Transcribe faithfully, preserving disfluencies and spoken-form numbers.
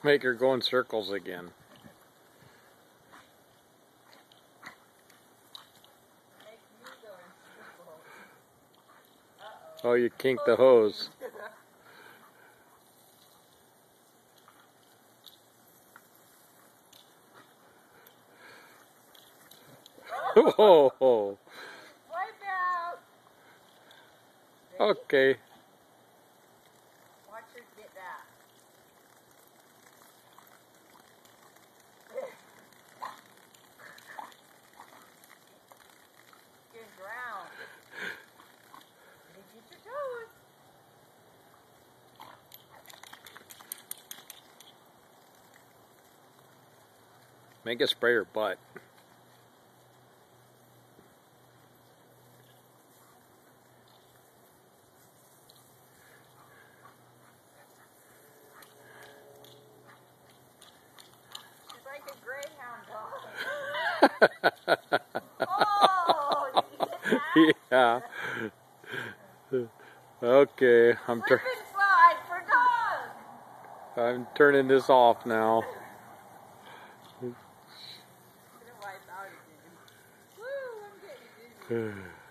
Make her go in circles again. Oh, you kinked the hose. Whoa. Wipe out. Okay. Watch her get that. Good ground. Did you get your toes? Make it spray her butt. She's like a greyhound dog. Oh, did you get that? Yeah. Okay, I'm Slip tur and slide for dogs. I'm turning this off now. I'm gonna wipe out again. Woo, I'm getting dizzy.